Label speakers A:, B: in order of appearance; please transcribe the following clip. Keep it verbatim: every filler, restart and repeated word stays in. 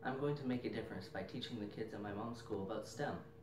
A: I'm going to make a difference by teaching the kids at my mom's school about STEM.